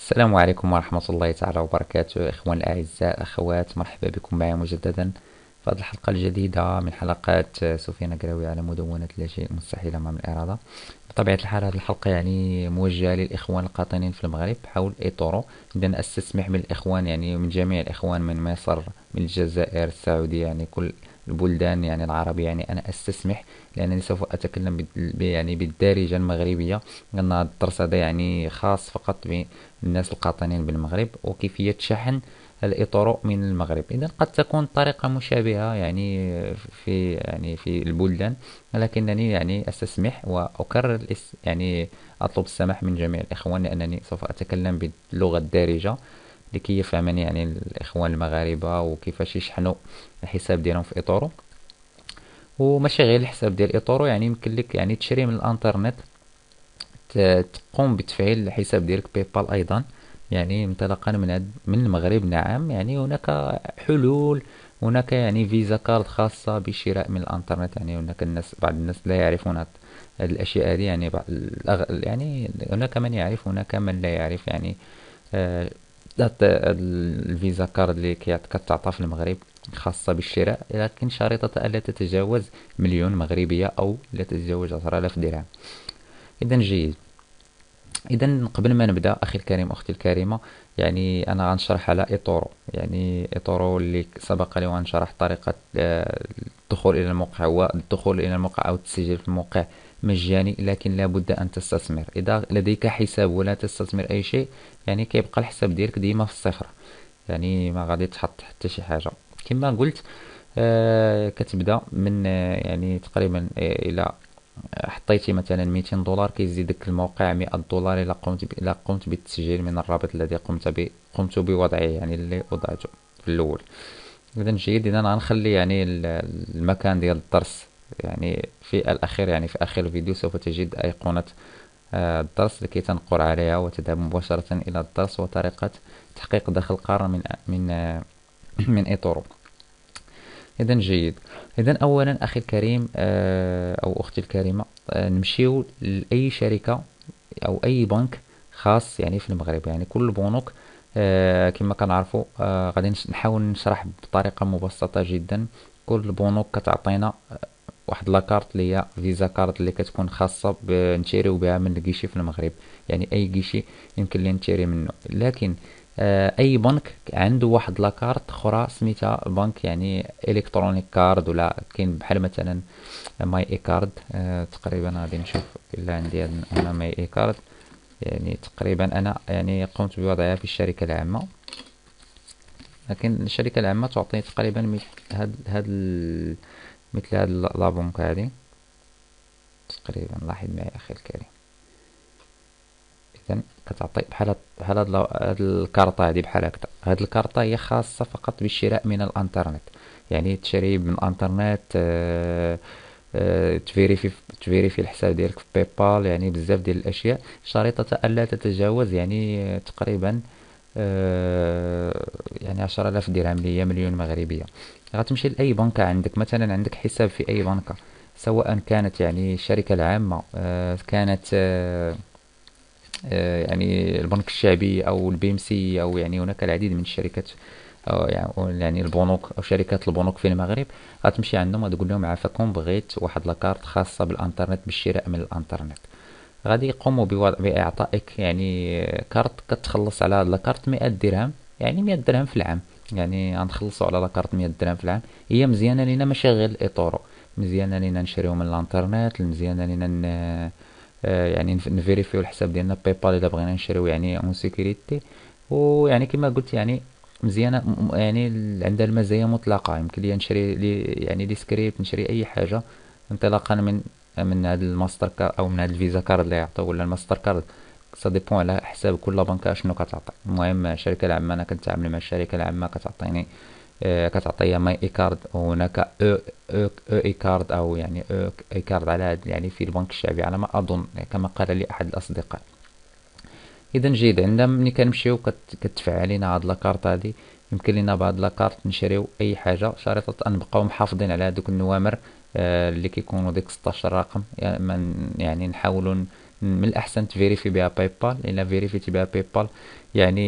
السلام عليكم ورحمة الله تعالى وبركاته، إخوان الأعزاء، أخوات، مرحبا بكم معي مجددا في هذه الحلقة الجديدة من حلقات سفيان قراوي على مدونة لا شيء مستحيل أمام الإرادة. بطبيعة الحال هذه الحلقة يعني موجهة للإخوان القاطنين في المغرب حول إيطورو. إذا أستسمح من الإخوان، يعني من جميع الإخوان، من مصر، من الجزائر، السعودية، يعني كل البلدان يعني العربية، يعني أنا أستسمح لأنني سوف أتكلم يعني بالدارجة المغربية، لأن هذا الدرس هذا يعني خاص فقط بالناس القاطنين بالمغرب، وكيفية شحن الإطر من المغرب. إذا قد تكون طريقة مشابهة يعني في البلدان، ولكنني يعني أستسمح وأكرر يعني أطلب السماح من جميع الإخوان، لأنني سوف أتكلم باللغة الدارجة لكي يفهمني يعني الإخوان المغاربة وكيفاش يشحنوا الحساب ديالهم في إطورو. وماشي غير الحساب ديال إطورو، يعني يمكن لك يعني تشري من الانترنت، تقوم بتفعيل الحساب ديالك باي بال ايضا، يعني انطلاقا من المغرب. نعم، يعني هناك حلول، هناك يعني فيزا كارد خاصة بالشراء من الانترنت. يعني هناك بعض الناس لا يعرفون هذه الاشياء هذه، يعني يعني هناك من يعرف، هناك من لا يعرف. يعني الفيزا كارد اللي كتعطى في المغرب خاصة بالشراء، لكن شريطة ألا تتجاوز مليون مغربية أو لا تتجاوز 10,000 درهم. إذا جيد. اذا قبل ما نبدا اخي الكريم اختي الكريمه، يعني انا غنشرح على ايطورو. يعني ايطورو اللي سبق لي وان شرح طريقه الدخول الى الموقع. هو الدخول الى الموقع او التسجيل في الموقع مجاني، لكن لابد ان تستثمر. اذا لديك حساب ولا تستثمر اي شيء، يعني كيبقى الحساب ديالك ديما في الصفر، يعني ما غادي تحط حتى شي حاجه. كما قلت، كتبدا من يعني تقريبا الى حطيتي مثلا 200 دولار، كيزيدك الموقع 100 دولار الا قمت بالتسجيل من الرابط الذي قمت بوضعه، يعني اللي وضعته في الاول. اذا جيد. اذا غنخلي يعني المكان ديال الدرس يعني في الاخير، يعني في اخر الفيديو سوف تجد ايقونة الدرس لكي تنقر عليها وتذهب مباشرة الى الدرس وطريقة تحقيق دخل قار من ايتورو. إذا جيد. إذا أولا أخي الكريم أو أختي الكريمة، نمشيو لأي شركة أو أي بنك خاص يعني في المغرب. يعني كل البنوك كما كنعرفوا، غادي نحاول نشرح بطريقة مبسطة جدا. كل البنوك كتعطينا واحد لاكارت اللي هي فيزا كارت، اللي كتكون خاصة بنشريو بها من الكيشي في المغرب. يعني أي كيشي يمكن لي نشري منه، لكن اي بنك عنده واحد لاكارت اخرى سميتها بنك يعني الكترونيك كارد، ولا كاين بحال مثلا ماي اي كارد. تقريبا غادي نشوف الا عندي هنا ماي اي كارد. يعني تقريبا انا يعني قمت بوضعها في الشركه العامه، لكن الشركه العامه تعطي تقريبا مثل مثل هاد لا بنك هادي. تقريبا لاحظ معي اخي الكريم. اذا كتعطي بحال هاد الكارطة هادي، بحال هكذا. هاد الكارطة هي خاصة فقط بالشراء من الانترنت، يعني تشري من الانترنت. تفيريفي الحساب ديالك في باي بال، يعني بزاف ديال الاشياء. شريطة الا تتجاوز يعني تقريبا يعني 10,000 درهم، اللي هي مليون مغربية. غتمشي لأي بنكة عندك، مثلا عندك حساب في أي بنكة، سواء كانت يعني الشركة العامة، كانت يعني البنك الشعبي او البي ام سي، او يعني هناك العديد من الشركات، أو يعني البنوك او شركات البنوك في المغرب. غتمشي عندهم وتقول لهم عافاكم بغيت واحد لاكارت خاصه بالانترنت بالشراء من الانترنت. غادي يقوموا باعطائك يعني كارت كتخلص على هاد لاكارت 100 درهم، يعني 100 درهم في العام. يعني غنخلصوا على لاكارت 100 درهم في العام. هي مزيانه لينا، ماشي غير الايطورو، مزيانه لينا نشريو من الانترنت، مزيانه لينا يعني نفيريفيو الحساب ديالنا باي بال الا بغينا نشريو يعني اون سيكوريتي. ويعني كما قلت يعني مزيانه، يعني عندها المزايا مطلقه. يمكن لي نشري يعني لي سكريبت، نشري اي حاجه انطلاقا من هذا الماستر كارد او من هذا الفيزا كارد اللي يعطيو، ولا الماستر كارد. سا ديبون على حساب كل بنكه اشنو كتعطي. المهم الشركه العامه، انا كنتعامل مع الشركه العامه، كتعطيني كتعطيها ماي اي كارد، وهناك او اي كارد، او يعني او اي كارد على يعني في البنك الشعبي على ما اظن، كما قال لي احد الاصدقاء. اذا جيد. عندما ملي كنمشيو كتفعل لينا هاد لاكارت هادي، يمكن لينا بهاد لاكارت نشريو اي حاجه، شريطه ان نبقاو محافظين على هادوك النوامر اللي كيكونوا ديك 16 رقم. يعني نحاولوا من الاحسن تفيريفي بها باي بال. الا فيريفيتي بها باي بال يعني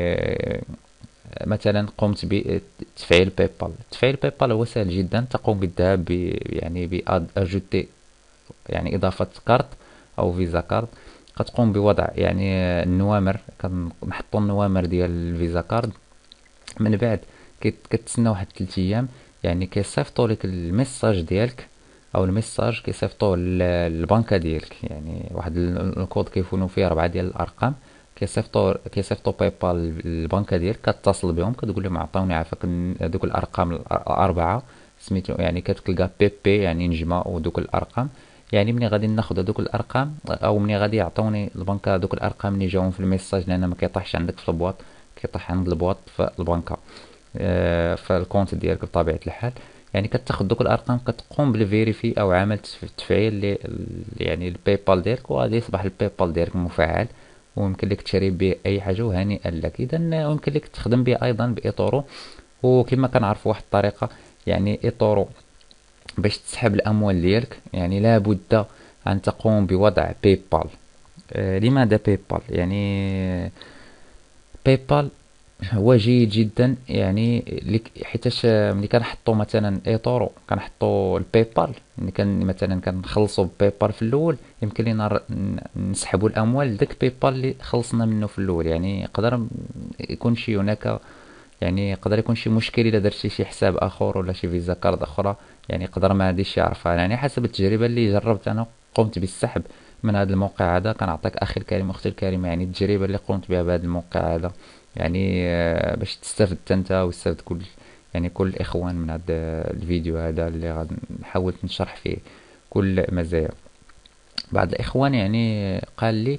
مثلا قمت بتفعيل باي بال. تفعيل باي بال هو سهل جدا. تقوم بالذهاب يعني اجوتي يعني اضافة كارت او فيزا كارد. كتقوم بوضع يعني النوامر، كنحطو النوامر ديال الفيزا كارد. من بعد كتسنى واحد 3 ايام، يعني كيصيفطوا لك الميساج ديالك، او الميساج كيصيفطوه للبنكه ديالك، يعني واحد الكود كيكونوا فيه 4 ديال الارقام. كيصيفطوا باي بال للبنكه ديالك، كتصل بهم كتقول لهم عطوني عافاك هذوك الارقام الاربعه سميتو، يعني كتلقى بي بي يعني نجمه ودوك الارقام. يعني ملي غادي ناخذ هذوك الارقام، او ملي غادي يعطوني البنكه هذوك الارقام اللي جاهم في الميساج، لان ما كيطيحش عندك في البواط، كيطيح عند البواط في البنكه، في الكونت ديالك بطبيعه الحال. يعني كتاخد دوك الارقام، كتقوم بالفيريفي او عمل تفعيل يعني الباي بال ديالك، وغادي يصبح الباي بال ديالك مفعل، ويمكن لك تشري به اي حاجه، وهنيئا لك. اذا يمكن لك تخدم به ايضا بايطورو. وكما كنعرفوا واحد الطريقه، يعني ايطورو باش تسحب الاموال ديالك يعني لابد ان تقوم بوضع باي بال. لماذا باي بال؟ يعني باي بال هو جيد جدا، يعني حيتاش ملي كنحطو مثلا ايطورو كنحطو الباي بال، ملي كان مثلا كنخلصو باي بال في الاول، يمكن لينا نسحبوا الاموال داك باي بال اللي خلصنا منه في الاول. يعني يقدر يكون شي هناك، يعني يقدر يكون شي مشكل الا درتي شي حساب اخر ولا شي فيزا كارد اخرى، يعني يقدر ما غاديش يعرفها. يعني حسب التجربه اللي جربت انا، قمت بالسحب من هذا الموقع هذا. كنعطيك اخي الكريم اختي الكريمه يعني التجربه اللي قمت بها بهذا الموقع هذا، يعني باش تستافد انت ويستافد كل، يعني كل الاخوان من هذا الفيديو هذا اللي غادي نحاول نشرح فيه كل مزايا. بعض الاخوان يعني قال لي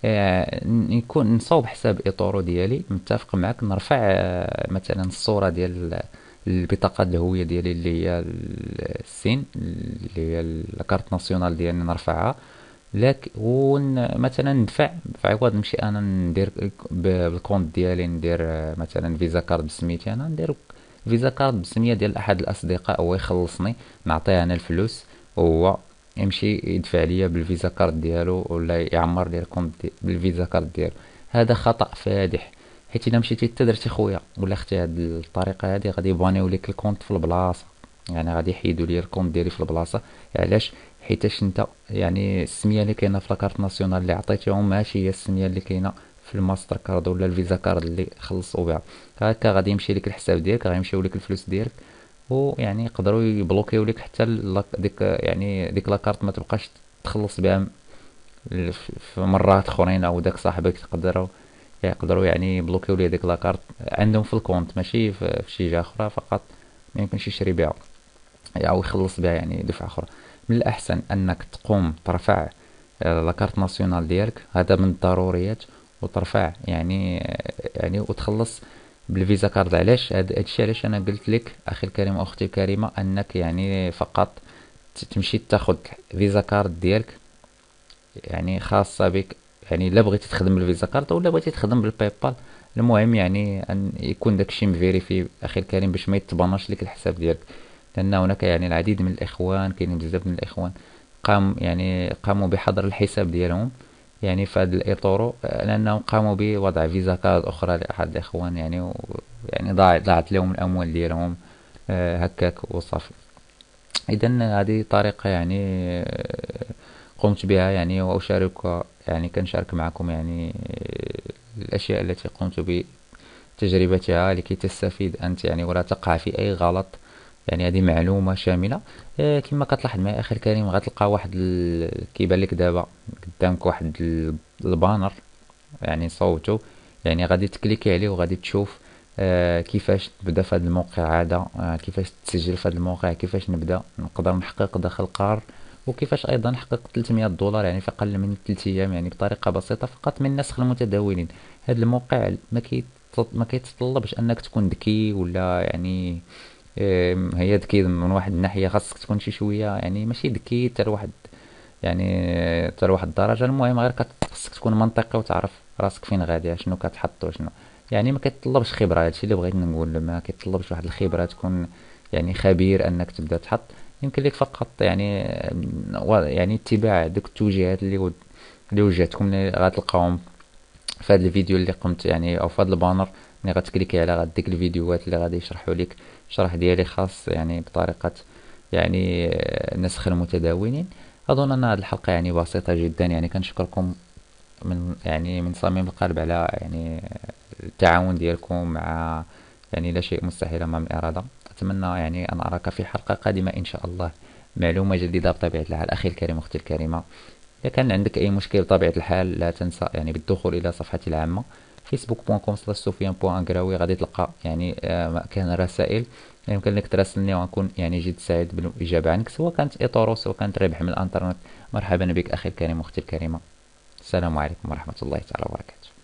يكون نصاوب حساب ايطورو ديالي، متفق معك نرفع مثلا الصوره ديال البطاقه الهويه ديالي اللي هي السين، اللي هي الكارت ناسيونال ديالي نرفعها لك، مثلا ندفع في عوض نمشي انا ندير بالكونت ديالي، ندير مثلا فيزا كارد بسميتي، انا ندير فيزا كارد بسمية ديال احد الاصدقاء، هو يخلصني نعطيه انا الفلوس، وهو يمشي يدفع ليا بالفيزا كارد ديالو، ولا يعمر لي الكونت بالفيزا كارد ديالو. هذا خطأ فادح، حيت الا مشيتي انت درتي خويا ولا اختي هاد الطريقه هادي، غادي يبانيو ليك الكونت في البلاصه، يعني غادي يحيدوا لي الكونت ديالي في البلاصه. علاش؟ حيتاش انت يعني السميه اللي كاينه في لاكارت ناسيونال اللي عطيتيهم ماشي هي السميه اللي كاينه في الماستر كارد ولا الفيزا كارد اللي خلصوا بها. هكا غادي يمشي لك الحساب ديالك، غيمشيو لك الفلوس ديالك، ويعني يقدروا يبلوكيو لك حتى ديك، يعني ديك لاكارت ما تبقاش تخلص بها في مرات اخرين، او داك صاحبك يقدروا يعني يبلوكيو ليه ديك لاكارت عندهم في الكونت، ماشي في شي جهه اخرى فقط، ما يمكنش يشري بها او يخلص بها يعني دفعه اخرى. من الاحسن انك تقوم ترفع لاكارت ناسيونال ديالك، هذا من الضروريات، وترفع يعني وتخلص بالفيزا كارد. علاش هادشي؟ علاش انا قلت لك اخي الكريم واختي الكريمه انك يعني فقط تمشي تاخد فيزا كارد ديالك يعني خاصه بك، يعني الا بغيتي تخدم بالفيزا كارد ولا بغيتي تخدم بالباي بال، المهم يعني ان يكون داكشي مفيريفي اخي الكريم، باش ما يتباناش لك الحساب ديالك. لان هناك يعني العديد من الاخوان، كاينين بزاف من الاخوان قاموا بحظر الحساب ديالهم يعني في هذا الاطورو، لانهم قاموا بوضع فيزا كارد اخرى لاحد الاخوان، يعني يعني ضاعت لهم الاموال ديالهم هكاك وصافي. اذا هذه طريقه يعني قمت بها يعني، واشارك يعني كنشارك معكم يعني الاشياء التي قمت بتجربتها لكي تستفيد انت يعني، ولا تقع في اي غلط. يعني هذه معلومه شامله. كما كتلاحظ معي اخي الكريم، غتلقى واحد كيبان لك دابا قدامك واحد البانر يعني صوتو، يعني غادي تكليكي عليه وغادي تشوف كيفاش تبدا في هذا الموقع هذا، كيفاش تسجل في هذا الموقع، كيفاش نبدا نقدر نحقق دخل قار، وكيفاش ايضا نحقق 300 دولار يعني في اقل من 3 ايام، يعني بطريقه بسيطه فقط من النسخ المتداولين. هذا الموقع ما كيتطلبش انك تكون ذكي ولا يعني هي ذكي من واحد الناحيه، خاصك تكون شي شويه يعني ماشي ذكي حتى لواحد، يعني حتى لواحد الدرجه. المهم غير خاصك تكون منطقي وتعرف راسك فين غادي، شنو كتحط وشنو، يعني ما كيتطلبش خبره. هادشي اللي بغيت نقول، ما كيتطلبش واحد الخبره تكون يعني خبير انك تبدا تحط. يمكن لك فقط يعني يعني اتباع دوك التوجيهات اللي وجهتكم اللي غتلقاهم في هذا الفيديو اللي قمت يعني، او في هذا البانر. ملي غتكليكي على غاد ديك الفيديوهات اللي غادي يشرحوا لك الشرح ديالي خاص يعني بطريقة يعني نسخ المتداولين. اظن ان هذه الحلقة يعني بسيطة جدا. يعني كنشكركم من صميم القلب على يعني التعاون ديالكم مع يعني لا شيء مستحيل امام الاراده. اتمنى يعني ان اراك في حلقة قادمة ان شاء الله. معلومة جديدة بطبيعة الحال. اخي الكريم، اختي الكريمة، إذا كان عندك أي مشكل بطبيعة الحال لا تنسى يعني بالدخول إلى صفحتي العامة facebook.com/soufiane.agraoui. غادي تلقى يعني مكان الرسائل. يمكن لك تراسلني وأكون يعني جد سعيد بالإجابة عنك، سواء كانت إطورو سواء كانت ربح من الإنترنت. مرحبا بك أخي الكريم، أختي الكريمة. السلام عليكم ورحمة الله تعالى وبركاته.